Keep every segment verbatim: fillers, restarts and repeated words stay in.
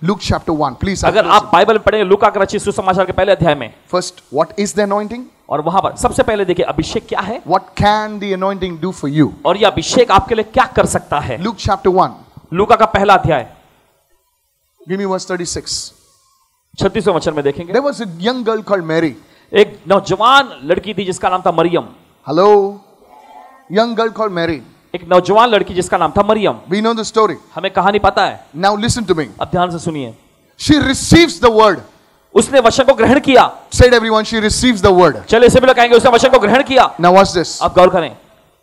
Luke chapter one, please. अगर आप Bible पढ़ें लूका का रचित सुसमाचार के पहले अध्याय में, first, what is the anointing? और वहां पर सबसे पहले देखिए अभिषेक क्या है, What can the anointing do for you? और ये अभिषेक आपके लिए क्या कर सकता है। Luke chapter one, लूका का पहला अध्याय, give me verse thirty-six. छत्तीसवें वचन में देखेंगे। There was a young girl called Mary. एक नौजवान लड़की थी जिसका नाम था Maryam. Hello, young girl called Mary. एक नौजवान लड़की जिसका नाम था Maryam. We know the story. हमें कहानी पता है। Now listen to me. अब ध्यान से सुनिए। She receives the word. उसने वचन को ग्रहण किया। Said everyone, she receives the word. चलिए सभी लोग कहेंगे उसने वचन को ग्रहण किया। Now watch this. अब गौर करें।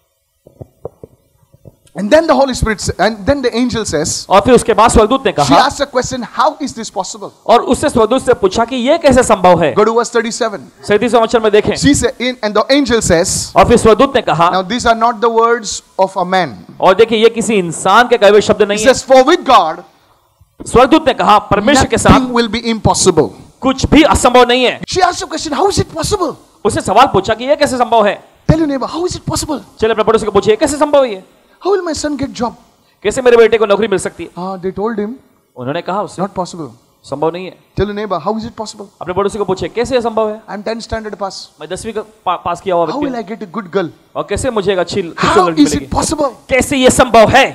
And then the Holy Spirit, and then the angel says, और फिर उसके बाद स्वर्गदूत ने she कहा, asked a question, how is this possible? और उससे स्वर्गदूत से पूछा कि ये कैसे संभव है। Go to verse thirty-seven. सैंतीसवें वचन में देखें। She said, in, and the angel says, और फिर स्वर्गदूत ने कहा, now these are not the words of a man. और देखिए ये किसी इंसान के कहे हुए शब्द He नहीं है। says, for with God, स्वर्गदूत ने कहा परमेश्वर के साथ nothing will be impossible. कुछ भी असंभव नहीं है। She asked a question, how is it possible? उससे सवाल पूछा कि ये कैसे संभव है। Tell your neighbor, how is it possible? चलिए अपने पड़ोसी को पूछिए कैसे संभव है ये। How will my son get job? कैसे मेरे बेटे को नौकरी मिल सकती है। Ah, they told him, उन्होंने कहा उससे not possible. संभव नहीं है। Tell your neighbor, how is it possible? अपने पड़ोसी को पूछिए कैसे संभव है। I'm tenth standard pass. मैं दसवीं का पा, पास किया हुआ How will व्यक्ति I get a good girl? और कैसे मुझे एक अच्छी How लड़की is it मिलेगी। possible? कैसे ये संभव है।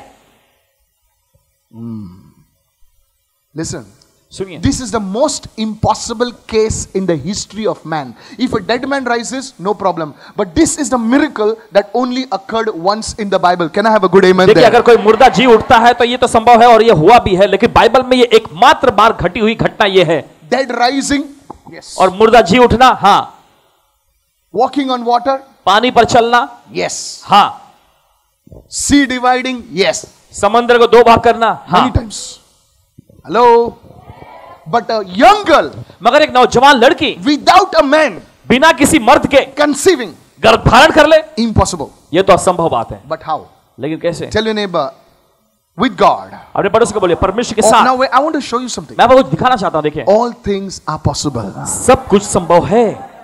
Listen. सुनिए, This is the most impossible case in the history of man. If a dead man rises, no problem. But this is the miracle that only occurred once in the Bible. Can I have a good amen देखिए there? अगर कोई मुर्दा जी उठता है तो ये तो संभव है और ये हुआ भी है, लेकिन बाइबल में ये एकमात्र बार घटी हुई घटना ये है। Dead rising, yes. और मुर्दा जी उठना, हाँ। Walking on water, पानी पर चलना, yes. हाँ। Sea dividing, yes. समंदर को दो भाग करना, हाँ। Many times. Hello? But a young girl, मगर एक नौजवान लड़की without a man, बिना किसी मर्द के conceiving, गर्भ धारण कर ले, impossible. ये तो असंभव बात है। But how? लेकिन कैसे। Tell your neighbor, with God. अपने पड़ोसी को बोलिए परमेश्वर के Oh, साथ। now wait, I want to show you something. मैं आपको कुछ दिखाना चाहता हूं, देखिए All things are possible. सब कुछ संभव है।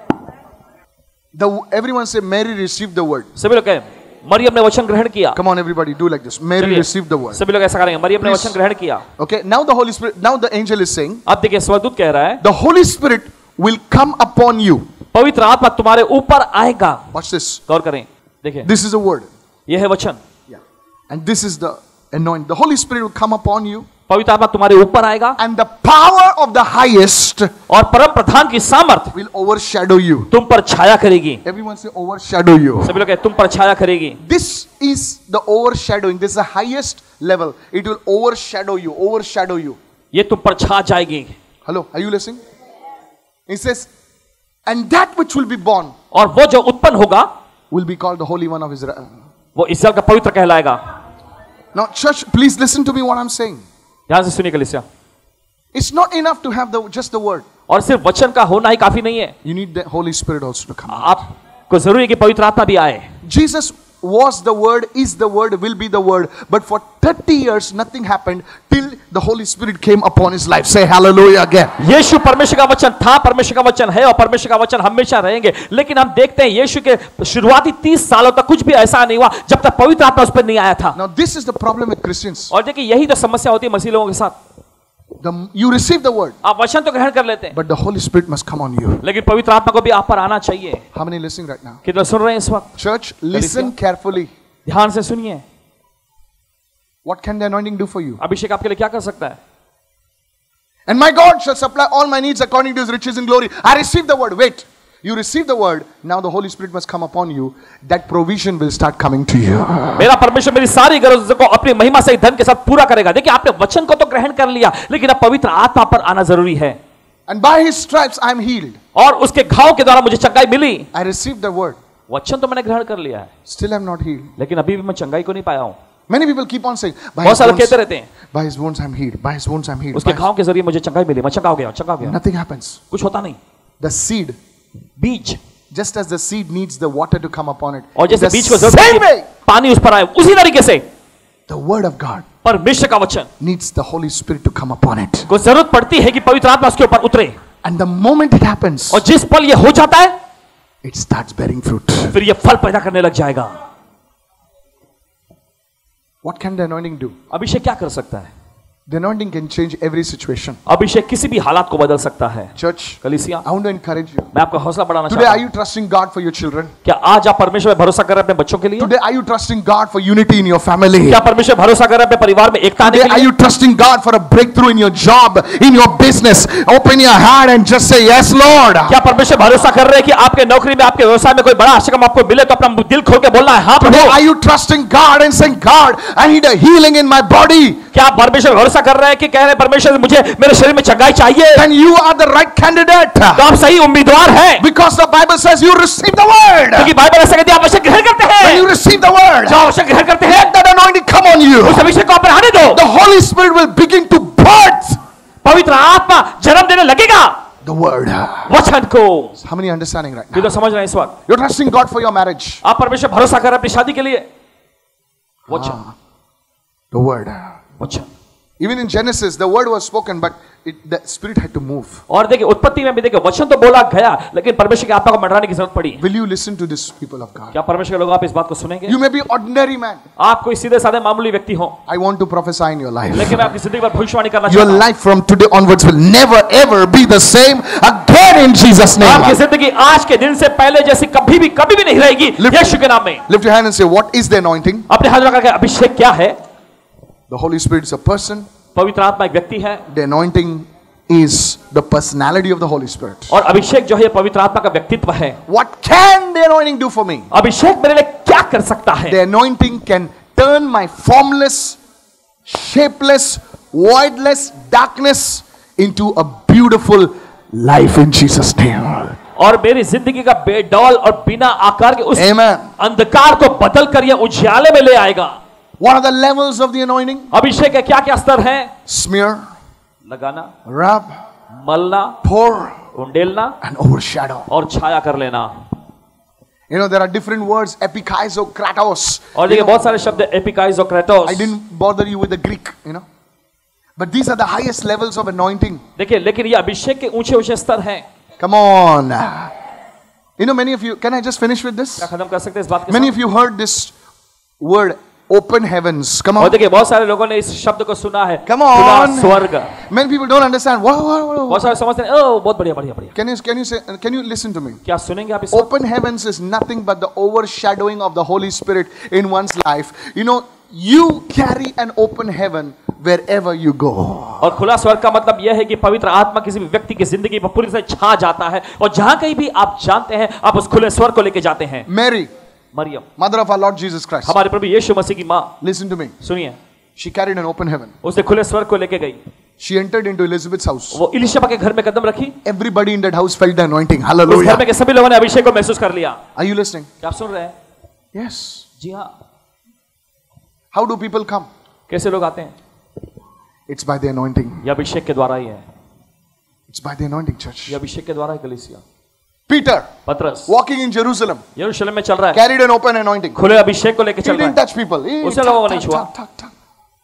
The everyone say Mary received the word. सभी लोग कहें मरियम ने वचन ग्रहण किया। Come on, everybody, do like this. Mary चलिए, received the word. सभी लोग ऐसा करेंगे, मरियम ने Please. वचन ग्रहण किया। Okay, now the Holy Spirit, now the angel is saying, अब देखिए स्वर्गदूत कह रहा है the Holy Spirit will come upon you. पवित्र आत्मा तुम्हारे ऊपर आएगा। Watch this. गौर करें, देखिए This is a word. यह है वचन। Yeah. And this is the anointing. The Holy Spirit will come upon you. पवित्र आत्मा तुम्हारे ऊपर आएगा And the power of the highest और परम प्रधान की सामर्थ will overshadow you. तुम पर छाया करेगी। Everyone say overshadow you. सभी लोग कहें तुम पर छाया करेगी। This is the overshadowing. This is the highest level. It will overshadow you. Overshadow you. ये तुम पर छा जाएगी। Hello, are you listening? He says, and that which will be born और वो जो उत्पन्न होगा will be called the Holy One of Israel. वो इस्राएल का पवित्र कहलाएगा। Now, church, please listen to me what I'm saying. ध्यान से सुनिए कलीसिया। It's not enough to have the just the word. और सिर्फ वचन का होना ही काफी नहीं है, You need the Holy Spirit also to come. आपको जरूरी है कि पवित्र आत्मा भी आए। Jesus was the word, is the word, will be the word. But for thirty years, nothing happened till the Holy Spirit came upon his life. Say hallelujah again. यीशु परमेश्वर का वचन था, परमेश्वर का वचन है और परमेश्वर का वचन हमेशा रहेंगे। लेकिन हम देखते हैं यीशु के शुरुआती तीस सालों तक कुछ भी ऐसा नहीं हुआ जब तक पवित्र आत्मा उस पर नहीं आया था। Now this is the problem with Christians. और देखिए यही तो समस्या होती है मसीह लोगों के साथ। The, you receive the word, आप वचन तो ग्रहण कर लेते हैं, but the Holy Spirit must come on you. लेकिन पवित्र आत्मा को भी आप पर आना चाहिए। How many listening right now? कितने सुन रहे हैं इस वक्त? Church, listen carefully. ध्यान से सुनिए। What can the anointing do for you? अभिषेक आपके लिए क्या कर सकता है? And my God shall supply all my needs according to his riches in glory. I receive the word. Wait. You receive the word. Now the Holy Spirit must come upon you. That provision will start coming to you. मेरा परमेश्वर मेरी सारी गरजों को अपनी महिमा से धन के साथ पूरा करेगा। देखिए आपने वचन को तो ग्रहण कर लिया, लेकिन अब पवित्र आत्मा पर आना जरूरी है। And by his stripes I am healed. और उसके घाव के द्वारा मुझे चंगाई मिली। I received the word. वचन तो मैंने ग्रहण कर लिया है, Still I am not healed. लेकिन अभी भी मैं चंगाई को नहीं पाया हूं। Many people keep on saying, by बहुत his सारे wounds, कहते रहते हैं by his wounds I'm healed. By his wounds I'm healed. उसके By घाव के जरिए मुझे चंगाई मिली, मैं चंगा हो गया, चंगा हो his... गया। Nothing happens. कुछ होता नहीं। The seed, बीज, just as the seed needs the water to come upon it, और जैसे the बीज को same जरूरत way, है पानी उस पर आए, उसी तरीके से the word of God परमेश्वर का वचन needs the Holy Spirit to come upon it. को जरूरत पड़ती है कि पवित्र आत्मा उसके ऊपर उतरे। And the moment it happens, और जिस पल ये हो जाता है it starts bearing fruit. फिर ये फल पैदा करने लग जाएगा। What can the anointing do? अभिषेक क्या कर सकता है? The anointing can change every situation. अभिषेक किसी भी हालात को बदल सकता है. Church, कलीसिया, I want to encourage you. मैं आपका हौसला बढ़ाना Today, चाहता are हूं. you trusting God for your children? क्या आज आप परमेश्वर पे भरोसा कर रहे हैं अपने बच्चों के लिए? Today, are you trusting God for unity in your family? क्या परमेश्वर भरोसा कर रहे हैं अपने परिवार में एकता आने Today, के are लिए? you trusting God for a breakthrough in your job, in your business? Open your heart and just say, yes, Lord. क्या परमेश्वर भरोसा कर रहे हैं कि आपके नौकरी में, आपके व्यवसाय में कोई बड़ा आशीर्वाद आपको मिले तो अपना दिल खोल के बोलना है हाँ प्रभु? Today, are you trusting God and saying, God, I need a healing in my body? क्या आप परमेश्वर भरोसा कर रहे हैं कि कह रहे हैं परमेश्वर मुझे मेरे शरीर में चंगाई चाहिए? Then you are the right candidate. तो आप सही उम्मीदवार हैं. Because the Bible says you receive the word. क्योंकि बाइबल ऐसा कहती है आप अभिषेक ग्रहण करते हैं. When you receive the word, जो अभिषेक ग्रहण करते हैं, let that anointing come on you. उस अभिषेक को आप पर आने दो. The Holy Spirit will begin to birth पवित्र आत्मा जन्म देने लगेगा the word. वचन को. How many are understanding right ये now? तो समझ रहे हैं इस वक्त. You're trusting God for your marriage. आप परमेश्वर भरोसा कर रहे हैं अपनी शादी के लिए. वचन. The word. वचन. Even in Genesis, the word was spoken, but it, the Spirit had to move. और देखिए उत्पत्ति में भी देखिए वचन तो बोला गया, लेकिन परमेश्वर की आत्मा को मंडराने की जरूरत पड़ी. Will you listen to this, people of God? क्या परमेश्वर के लोग आप इस बात को सुनेंगे? You may be ordinary man. आप कोई सीधे साधे मामूली व्यक्ति हो, I want to prophesy in your life. लेकिन मैं आपकी जिंदगी पर भविष्यवाणी करना Your चाहता हूं. life from today onwards will never ever be the same again in Jesus' name. आपकी जिंदगी आज के दिन से पहले जैसी कभी भी कभी भी नहीं रहेगी यीशु के नाम में. Lift your hand and say, what is the anointing? अपने हाथ रखा के अभिषेक क्या है? The Holy Spirit is a person. पवित्र आत्मा एक व्यक्ति है. The anointing is the personality of the Holy Spirit. और अभिषेक जो है पवित्र आत्मा का व्यक्तित्व है. What can the anointing do for me? अभिषेक मेरे लिए क्या कर सकता है? The anointing can turn my formless, shapeless, voidless darkness into a beautiful life in Jesus' name. और मेरी जिंदगी का बेडौल और बिना आकार के उस Amen. अंधकार को बदल कर यह उजाले में ले आएगा. What are the levels of the anointing? अभिषेक के क्या क्या स्तर हैं? Smear, लगाना, rub, मलना, pour, उंडेलना and overshadow. और छाया कर लेना. You know, there are different words, epikaizo, kratos. और देखिए बहुत सारे शब्द एपिकाइज और क्रेटोस. I didn't bother you with the Greek, you know. But these are the highest levels of anointing. देखिए लेकिन ये अभिषेक के ऊंचे ऊंचे स्तर हैं. Come on. You know, many of you, can I just finish with this? क्या खत्म कर सकते हैं इस बात के Many साथ? of you heard this word, open heavens. Come और on. देखिए बहुत सारे लोगों ने इस शब्द को सुना है. Come खुला on. स्वर्ग. Many people don't understand. Wow, wow, wow. बहुत सारे समझते हैं ओह बहुत बढ़िया बढ़िया बढ़िया. Can you, can you say, can you listen to me? क्या सुनेंगे आप इस? Open heavens is nothing but the overshadowing of the Holy Spirit in one's life. You know, you carry an open heaven wherever you go. और खुला स्वर्ग का मतलब यह है कि पवित्र आत्मा किसी भी व्यक्ति की जिंदगी पर पूरी तरह छा जाता है और जहां कहीं भी आप जानते हैं आप उस खुले स्वर्ग को लेके जाते हैं. Mary, Maryam, mother of our Lord Jesus Christ. हमारे प्रभु यीशु मसीह की मां, Listen to me. सुनिए, She carried an open heaven. उसने खुले स्वर्ग को लेके गई. She entered into Elizabeth's house. वो इलिशबा के घर में कदम रखी. Everybody in that house felt the anointing. उस Hallelujah. घर में के सभी लोगों ने अभिषेक को महसूस कर लिया. Are you listening? क्या आप सुन रहे हैं? Yes. जी हाँ. How do people come? कैसे लोग आते हैं? It's by the anointing. ये अभिषेक के द्वारा ही है. It's by the anointing, church. ये अभिषेक के द्वारा ही कलीसिया. Peter, पतरस walking in Jerusalem, यरूशलेम में चल रहा है. carried an open anointing. खुले अभिषेक को लेके He चल रहा didn't है. touch people. He उसने tuck, लोगों को tuck, नहीं छुआ. tuck, tuck, tuck.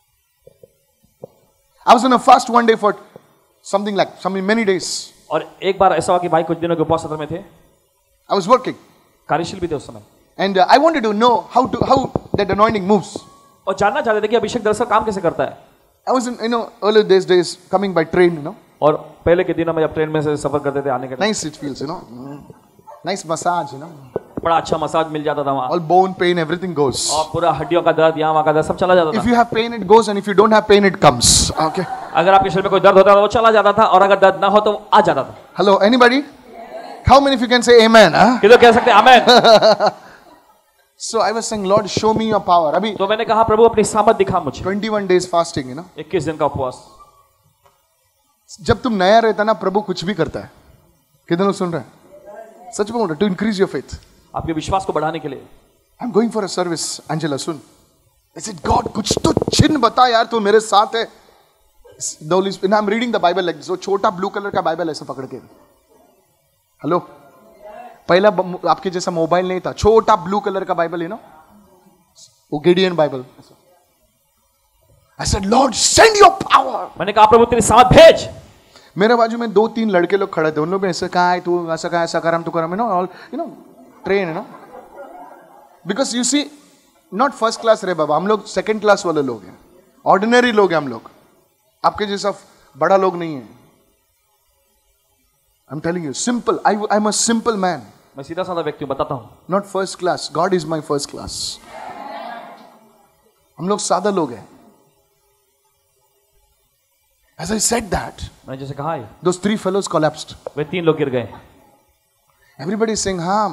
I was on a fast one day for something like something many days. और एक बार ऐसा हुआ कि भाई कुछ दिनों के उपवास सत्र में थे. I was working, कार्यशील भी थे उस समय. and uh, I wanted to know how to how that anointing moves. और जानना चाहते थे कि अभिषेक दरअसल काम कैसे करता है. I was in, you know, early days days coming by train, you know. और पहले के दिनों में जब ट्रेन में से सफर करते थे आने के Nice it feels, you know. Mm. Nice massage, you know. बड़ा अच्छा मसाज मिल जाता था वहाँ. All bone pain, everything goes. और पूरा हड्डियों का दर्द यहाँ वहाँ का दर्द सब चला जाता If था. you have pain, it goes, and if you don't have pain, it comes. Okay. अगर आपके शरीर में कोई दर्द होता था वो चला जाता था और अगर दर्द ना हो तो वो आ जाता था. Hello, anybody? How many of you can say amen? Huh? किधर कह सकते हैं आमेन. So I was saying, Lord, show me your power. Abhi तो मैंने कहा प्रभु अपनी सामर्थ दिखा मुझे. twenty-one days fasting, you know. इक्कीस दिन का उपवास. जब तुम नया रहता ना, प्रभु कुछ भी करता है. कितने लोग सुन रहे हैं? सच बोल रहे, to increase your faith. आपके विश्वास को बढ़ाने के लिए. I'm going for a service, Angela, soon. I said, God, कुछ तो चिन्ह बता यार, तू मेरे साथ है. The Holy Spirit, I'm reading the Bible like this. वो छोटा ब्लू कलर का बाइबल ऐसा पकड़ के. हेलो, पहला आपके जैसा मोबाइल नहीं था, छोटा ब्लू कलर का बाइबल है ना, वो Gideon Bible. I said, Lord, send your power. मैंने कहा प्रभु तेरी सामर्थ भेज. मेरे बाजू में दो तीन लड़के लोग खड़े थे. उन लोग ऐसे कहा है, तू ऐसा कहा, ऐसा करम तू करम, you know, all you know, train है ना. Because you see, not first class रे बाबा, हम लोग सेकंड क्लास वाले लोग हैं, ऑर्डिनरी लोग हैं हम लोग. आपके जैसा बड़ा लोग नहीं है. I'm telling you, simple. I, I'm a simple man. मैं सीधा साधा व्यक्ति हूं, बताता हूं. Not first class. God is my first class. हम लोग सादा लोग हैं. As I said that, मैंने जैसे कहा है, those three fellows collapsed. वे तीन लोग गिर गए. Everybody is saying, हाँ,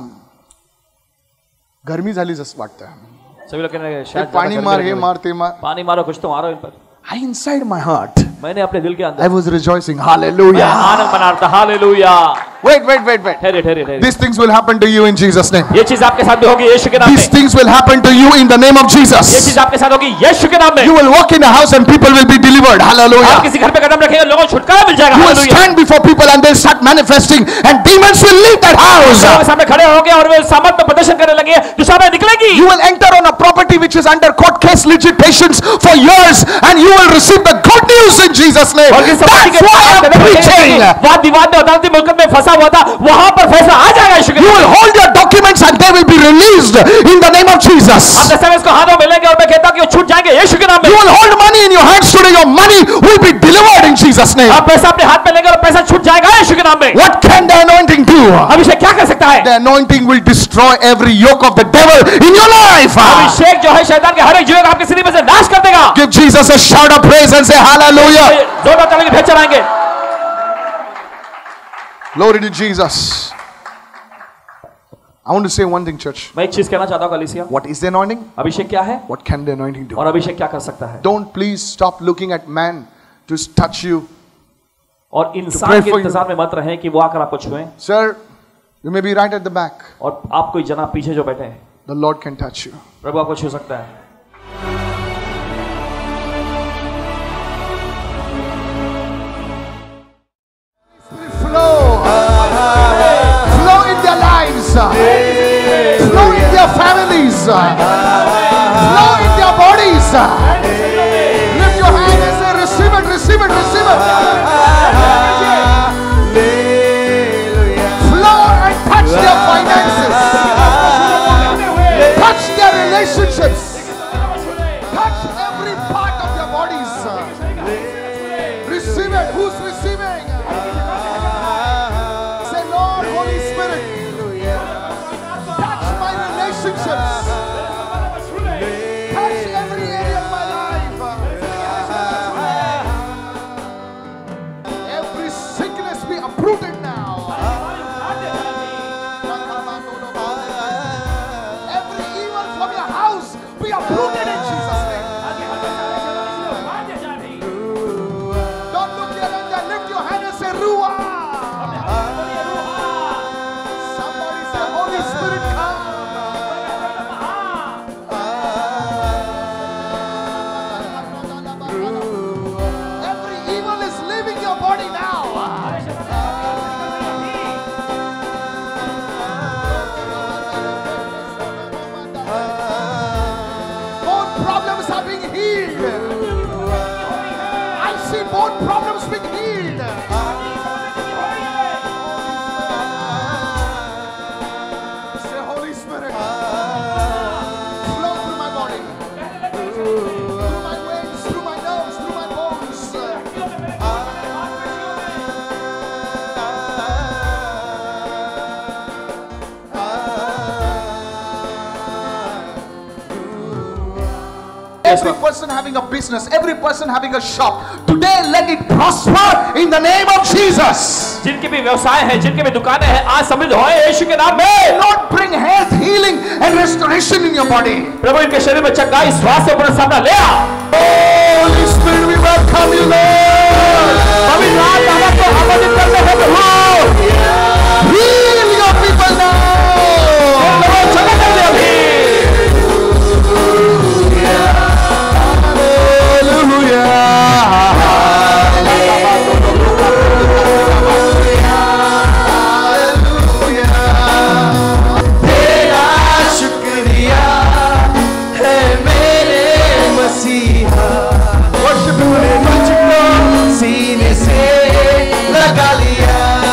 गर्मी झाली जस वाटतं. सभी लोग कह रहे हैं शायद पानी मार, हे मार, ते मार. पानी मारो, कुछ तो मारो इन पर. I inside my heart, मैंने अपने दिल के अंदर, I was rejoicing. Hallelujah. आनंद मना रहा था. Hallelujah. Wait, wait, wait, wait. ठहरे ठहरे ठहरे. These things will happen to you in Jesus' name. ये चीज आपके साथ भी होगी यीशु के नाम में. These things will happen to you in the name of Jesus. ये चीज आपके साथ होगी यीशु के नाम में. You will walk in a house and people will be delivered. Hallelujah. आप किसी घर पे कदम रखेंगे, लोगों को छुटकारा मिल जाएगा. You will Hallelujah. stand before people and they'll start manifesting and demons will leave that house. लोगों के सामने खड़े होंगे और वे सामर्थ में प्रदर्शन करने लगे, जो सामने निकलेगी. You will enter on a property which is under court case litigations for years and you will receive the good news in Jesus' name. That's why I'm preaching. वाद विवाद में अदालती मुकदमे में फंसा हुआ था, वहां पर फैसला आ जाएगा यीशु के नाम में. You will hold your documents and they will be released in the name of Jesus. आप दस्तावेज को हाथों में लेंगे और मैं कहता हूं कि वो छूट जाएंगे यीशु के नाम में. You will hold money in your hands today. Your money will be delivered in Jesus' name. आप पैसा अपने हाथ में लेंगे और पैसा छूट जाएगा यीशु के नाम में. What can the anointing do? अभिषेक क्या कर सकता है? The anointing will destroy every yoke of the devil in your life. अभिषेक जो है शैतान के हर एक युग आपके सिर में से नाश कर देगा. Give Jesus a shout of praise and say hallelujah. जोरदार ताली भेज चलाएंगे. Glory to Jesus. I want to say one thing, church. मैं एक चीज कहना चाहता हूं कलीसिया. What is the anointing? अभिषेक क्या है? What can the anointing do? और अभिषेक क्या कर सकता है? Don't please stop looking at man to touch you. और इंसान के इंतजार में मत रहें कि वो आकर आपको छुएं. Sir, you may be right at the back. और आप कोई जनाब पीछे जो बैठे हैं, The Lord can touch you. प्रभु आपको छू सकता है. Flow, flow in their lives, flow in their families, flow in their bodies. Lift your hand and say, receive it, receive it, receive it. Flow and touch their finances, touch their relationships, touch every part of their bodies. Receive it. Who's receiving? Say, Lord, Holy Spirit, touch my relationships, touch every area of my life. Every sickness be uprooted now. Every evil from your house be uprooted in Jesus' name. Don't look here and there. Lift your hand and say, Ruah. Somebody say, Holy Spirit, come. Every evil is leaving your body now. Bone problems are being healed. I see bone problems being healed. Say, Holy Spirit, flow through my body, through my veins, through my nerves, through my bones. Every person having a business, every person having a shop, today let it prosper in the name of Jesus. जिनके भी व्यवसाय है, जिनके भी दुकानें हैं, आज समृद्ध होए यीशु के नाम में. Lord, bring health, healing and restoration in your body. प्रभु इनके शरीर में चंगाई, स्वास्थ्य और पुनर्स्थापना ले आ. Holy Spirit, we welcome you, Lord. पवित्र आत्मा को आमंत्रित करते हैं प्रभु. Heal your people now. प्रभु चले जाइए अभी. सीने से लगा लिया.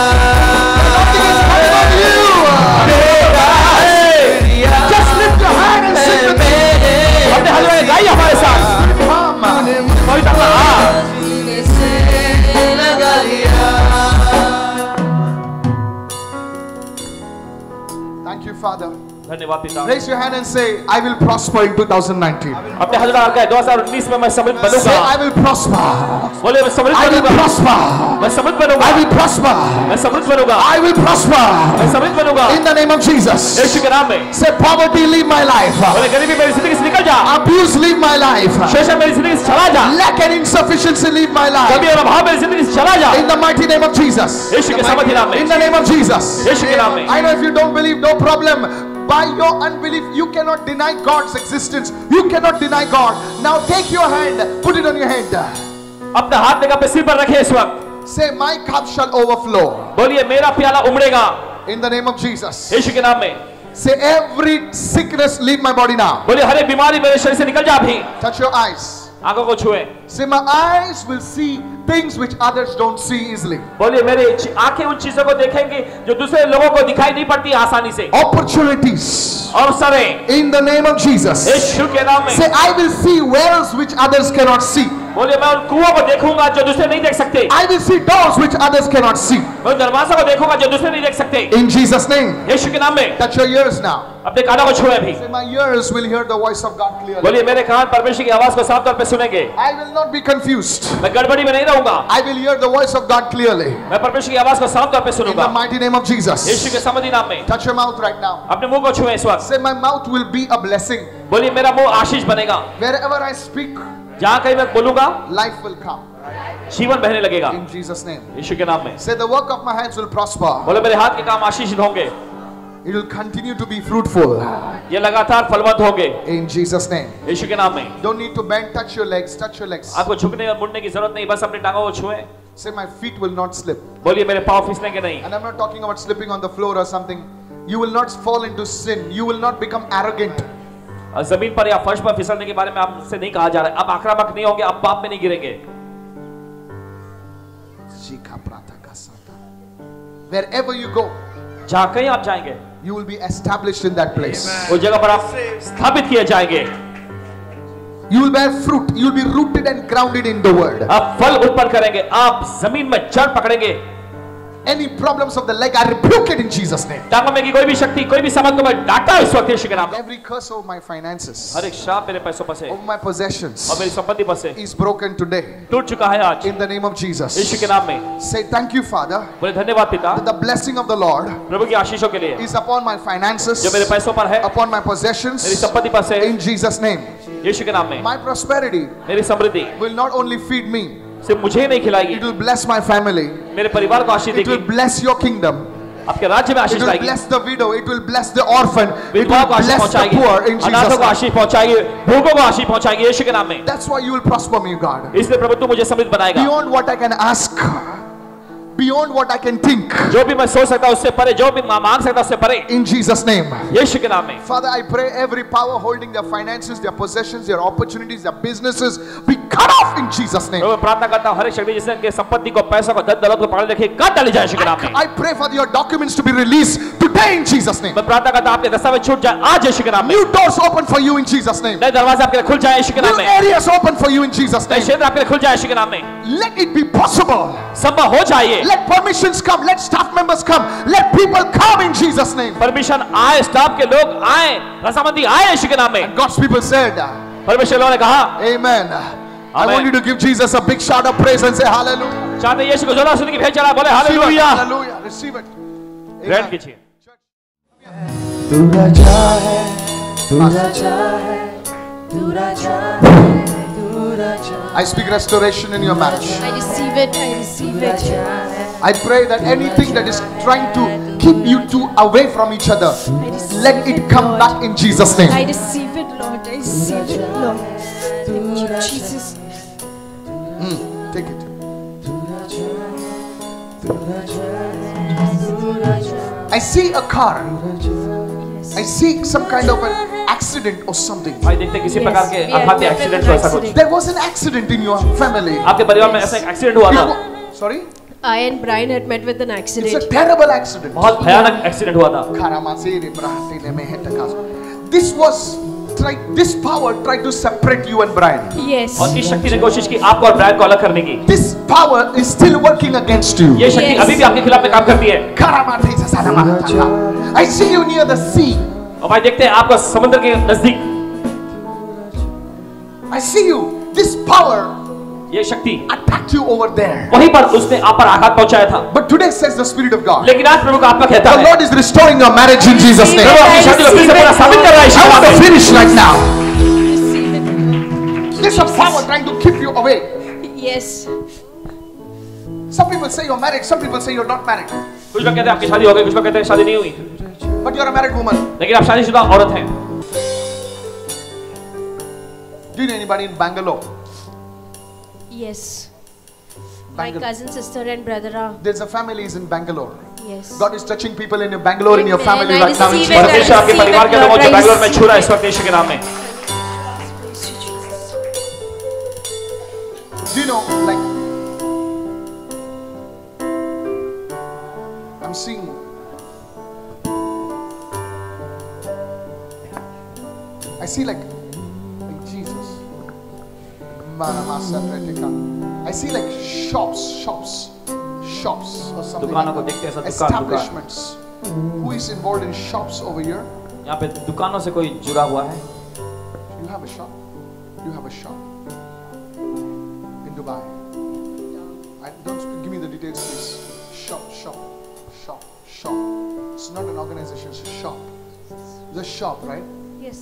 धन्यवाद पिता। Raise your hand and say, I will prosper in twenty nineteen. अपने हाथ उठाकर कहें, दो हज़ार उन्नीस में मैं समृद्ध Say, बनूंगा। I will prosper. बोले मैं समृद्ध I will बनूंगा। prosper. मैं समृद्ध बनूंगा। I will prosper. मैं समृद्ध बनूंगा। I will prosper. मैं समृद्ध बनूंगा। In the name of Jesus. यीशु के नाम में। Say, poverty leave my life. बोले गरीबी मेरी जिंदगी से निकल जा। Abuse leave my life. शोषण मेरी जिंदगी से चला जा। Lack and insufficiency leave my life. कभी और अभाव मेरी जिंदगी से चला जा। In the mighty name of Jesus. यीशु के समर्थी नाम में। In the name of Jesus. यीशु के नाम में। I know if you don't believe, no problem. By your unbelief, you cannot deny God's existence. You cannot deny God. Now take your hand, put it on your head. अपना हाथ लेकर अपने सिर पर रखे इस वक्त। Say, my cup shall overflow. बोलिए मेरा प्याला उमड़ेगा। In the name of Jesus. यीशु के नाम में। Say, every sickness leave my body now. बोलिए हर एक बीमारी मेरे शरीर से निकल जा अभी। Touch your eyes. आंखों को छुए। Say, my eyes will see things which others don't see easily. बोलिए मेरे आंखें उन चीजों को देखेंगी जो दूसरे लोगों को दिखाई नहीं पड़ती आसानी से। Opportunities. अवसरें। In the name of Jesus. यीशु के नाम में। Say, I will see wells which others cannot see. बोलिए मैं उन कुओं को देखूंगा जो दूसरे नहीं देख सकते। I will see doors which others cannot see. मैं उन दरवाजों को देखूंगा जो दूसरे नहीं देख सकते। In Jesus' name. यीशु के नाम में। Touch your ears now. अपने कानों को छुए भी। Say, my ears will hear the voice of God clearly. बोलिए मेरे कान परमेश्वर की आवाज को साफ तौर पे सुनेंगे। I will not be confused. मैं गड़बड़ी में नहीं रहूंगा। I will hear the voice of God clearly. मैं परमेश्वर की आवाज को साफ तौर पे In the सुनूंगा। mighty name of Jesus. यीशु के समर्थी नाम में। Touch your mouth right now. अपने मुंह को छुए इस वक्त। Say, my mouth will be a blessing. बोलिए मेरा मुंह आशीष बनेगा। Wherever I speak, जहाँ कहीं मैं बोलूंगा life will come. जीवन बहने लगेगा। In Jesus' name. यीशु के नाम में। Say, the work of my hands will prosper. बोले मेरे हाथ के काम आशीषित होंगे। It will continue to be fruitful. ये लगातार फलवंत होंगे। In Jesus' name. यीशु के नाम में। Don't need to bend. Touch your legs. Touch your legs. आपको झुकने और मुड़ने की जरूरत नहीं, बस अपनी टांगों को छुए। Say, my feet will not slip. बोलिए मेरे पाँव फिसलेंगे नहीं। And I'm not talking about slipping on the floor or something. You will not fall into sin. You will not become arrogant. जमीन पर या फर्श पर फिसलने के बारे में आपसे नहीं कहा जा रहा है। आप आक्रामक नहीं होंगे, आप पाप में नहीं गिरेंगे। Wherever you go, जहाँ कहीं आप जाएंगे, you will be established in that place. उस जगह पर आप स्थापित किए जाएंगे। You will bear fruit. You will be rooted and grounded in the word. आप फल उत्पन्न करेंगे, आप जमीन में जड़ पकड़ेंगे। Any problems of the leg, I rebuke it in Jesus' name. टांगों में की कोई भी शक्ति, कोई भी समझ को मैं डांटा इस वक्त यीशु के नाम में। Every curse over my finances, हर एक श्राप मेरे पैसों पर से over my possessions, और मेरी संपत्ति पर से is broken today. टूट चुका है आज In the name of Jesus. यीशु के नाम में। Say, thank you, Father. बोले धन्यवाद पिता, The blessing of the Lord प्रभु की आशीषों के लिए is upon my finances, जो मेरे पैसों पर है, upon my possessions, मेरी संपत्ति पर से, in Jesus' name. यीशु के नाम में। My prosperity मेरी समृद्धि will not only feed me, सिर्फ मुझे ही नहीं खिलाएगी, it will bless my family. मेरे परिवार को आशीष It will देगी, bless your kingdom. आपके राज्य में It आशीष will लाएगी, bless the widow. It will bless the orphan. It विधवाओं will को आशीष bless the पहुंचाएगी, poor in अनाथों Jesus' को name. आशीष पहुंचाएगी, भूखों को आशीष पहुंचाएगी यीशु के नाम में। That's why you will prosper me, God. इसलिए प्रभु तू मुझे समृद्ध बनाएगा। Beyond what I can ask, beyond what I can think. जो भी मैं सोच सकता हूं उससे परे, जो भी मैं मांग सकता हूं उससे परे, In Jesus' name. यीशु के नाम में। Father, I pray every power holding their finances, their possessions, their opportunities, their businesses be cut off in Jesus' name. मैं प्रार्थना करता हूं हर एक शक्ति जिसने उनके संपत्ति को, पैसा को, धन दौलत को पकड़ रखी, काट डाली जाए यीशु के नाम में। I pray for your documents to be released today in Jesus' name. मैं प्रार्थना करता हूं आपके दस्तावेज छूट जाए आज यीशु के नाम में। New doors open for you in Jesus' name. नए दरवाजे आपके लिए खुल जाए यीशु के नाम New में। areas open for you in Jesus' नए name. क्षेत्र आपके लिए खुल जाए यीशु के नाम में। Let it be possible. संभव हो जाए, Let permissions come. Let staff members come. Let people come in Jesus' name. Permission आए, स्टाफ के लोग आए, रजामंदी आए यीशु के नाम में। God's people said, परमेश्वर लोगों ने कहा Amen. I want you to give Jesus a big shout of praise and say hallelujah. चाहते हैं यीशु को जोरदार सुन के भेज चला, बोले Receive it. Hallelujah. Hallelujah. Receive it. ग्रहण Amen. कीजिए। तू राजा है, तू राजा है, तू राजा है, तू राजा I speak restoration in your marriage. I receive it, I receive it. I pray that anything that is trying to keep you two away from each other, let it come back in Jesus' I name. receive it, Lord. I receive it, Lord. Thank you, Jesus. Mm, take it. I see a car. I see some kind of an accident or something. भाई देखते किसी प्रकार के आघाती accident हो ऐसा कुछ। There was an accident in your family. आपके परिवार में ऐसा एक एक्सीडेंट हुआ It था। wa- Sorry? I and Brian had met with an It's a accident. terrible accident. बहुत भयानक एक्सीडेंट हुआ था। This was tried. This power tried to separate you and Brian. Yes. और इस शक्ति ने कोशिश की आपको और ब्रायन को अलग करने की। This power is still working against you. ये शक्ति Yes. अभी भी आपके खिलाफ में काम करती है। I see you near the sea. और भाई देखते हैं आपका समुद्र के नजदीक। I see you. This power ये शक्ति attacked you over there. वहीं पर उसने आप पर आघात पहुंचाया था। But today says the Spirit of God. लेकिन आज प्रभु का आत्मा कहता The है Lord is restoring your marriage in Jesus' name. प्रभु अपनी शादी को फिर से पूरा साबित कर रहा है। I want to finish right now. Receive it. There's a power trying to keep you away. Yes. Some people say you're married. Some people say you're not married. कुछ लोग कहते हैं आपकी शादी हो गई, कुछ लोग कहते हैं शादी नहीं हुई, But you're a married woman. लेकिन आप शादीशुदा औरत हैं। Do you know anybody in Bangalore? Yes. My Bangalore. cousin, sister, and brother are. There's a family is in Bangalore. Yes. God is touching people in your Bangalore, in your Amen. family I right now. in receive Jesus' it. name. परमेश्वर आपके परिवार के लोगों को बैंगलोर में छू रहा है इस वक्त यीशु के नाम में। Do you know, like, I'm seeing. I see like, like Jesus. I see like shops, shops, shops or something. दुकानों को Like देखते हैं that. ऐसा दुकान, दुकान। Establishments. Who is involved in shops over here? यहाँ पे दुकानों से कोई जुड़ा हुआ है। You have a shop. You have a shop in Dubai. I don't give me the details, please. Shop, shop, shop, shop. It's not an organization. It's a shop. It's a shop, right? Yes.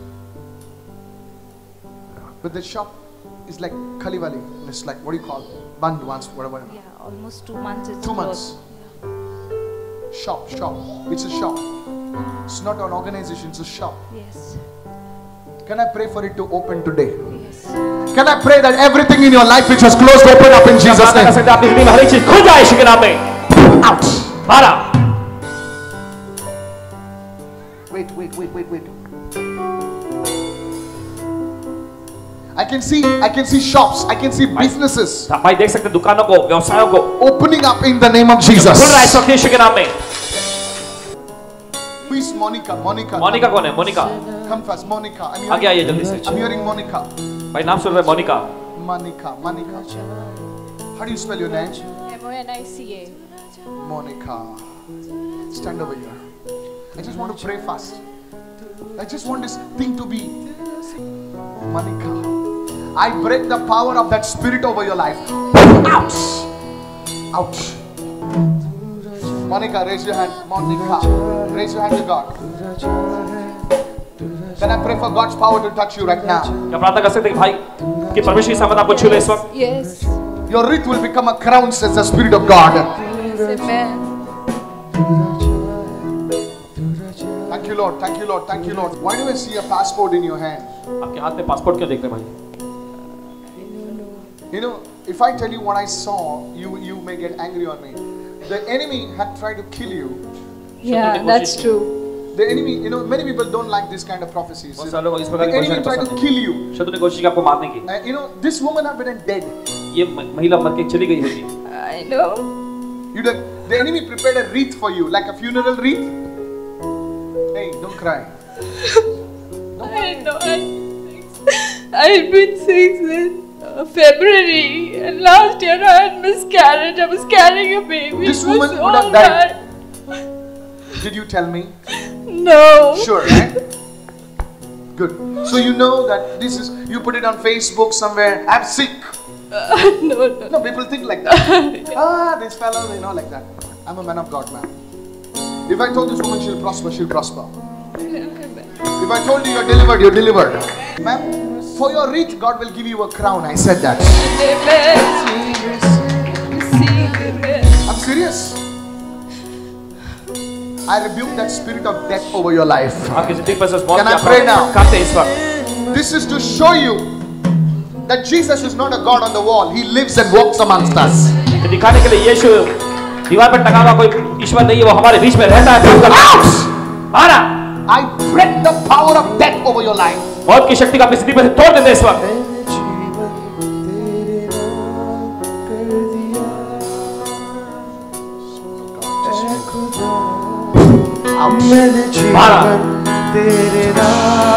But the shop is like Khalivali. It's like, what do you call it? Band once, whatever. Yeah, almost two months. It's Two closed. months. Shop, shop. It's a shop. It's not an organization. It's a shop. Yes. Can I pray for it to open today? Yes. Can I pray that everything in your life which was closed open up in Jesus' प्रार्थना कर name? सकते हैं आपकी जिंदगी में हर एक चीज खुल जाए यीशु के नाम में। Out. मारा। Wait, wait, wait, wait, wait. I can see, I can see shops, I can see businesses भाई देख सकते हैं दुकानों को, व्यवसायों को opening up in the name of Jesus. खुल रहा है इस वक्त यीशु के नाम में। Who is Monica? Monica. Monika कौन है? Monika Come first, Monica. I'm आगे hearing, आइए जल्दी से। I'm hearing Monica. भाई नाम सुन रहे हैं Monika. Monica, Monica. How do you spell your name? M O N I C A. Monica. Stand over here. I just want to pray fast. I just want this thing to be Monica. I break the power of that spirit over your life. Out. Out. Monica, raise your hand. Monica, raise your hand to God. Can I pray for God's power to touch you right now? क्या प्रार्थना कर सकते हैं कि भाई कि परमेश्वर की सामर्थ आपको छू ले इस वक्त? Yes. Your wreath will become a crown, says the Spirit of God. Amen. Thank you, Lord. Thank you, Lord. Thank you, Lord. Why do I see a passport in your hand? आपके हाथ में passport क्यों देख रहे हैं भाई? You know, if I tell you what I saw, you you may get angry on me. The enemy had tried to kill you. Yeah, that's true. The enemy, you know, many people don't like this kind of prophecies. बहुत The सारे लोग इस प्रकार की enemy कोशिश tried पसंद to नहीं। kill you. शत्रु ने कोशिश की आपको मारने की। Uh, you know, this woman had been dead. ये म- महिला मर के चली गई होगी। I know. You know, the enemy prepared a wreath for you, like a funeral wreath. Hey, don't cry. I know. I, I've been sick since uh, February, and last year I had miscarriage. I was carrying a baby. This It was woman would have all died. bad. Did you tell me? No. Sure, right? Good. So you know that this is, you put it on Facebook somewhere, I'm sick. Uh, no, no. No, people think like that. Ah, this fellow, they know like that. I'm a man of God, man. If I told this woman she'll prosper, she'll prosper. If I told you you're delivered, you're delivered. Ma'am, for your wreath, God will give you a crown. I said that. Amen. Receive it. I'm serious. I rebuke that spirit of death over your life. आपकी जिंदगी पर से मौत Can की I pray now? काटते इस वक्त। This is to show you that Jesus is not a God on the wall. He lives and walks amongst us. ये दिखाने के लिए यीशु दीवार पर टंगा हुआ कोई ईश्वर नहीं है, वो हमारे बीच में रहता है। Out! मारा। I break the power of death over your life. मौत की शक्ति का अपनी जिंदगी पर से तोड़ देते इस वक्त। मैंने मारा। जीवन तेरे नाम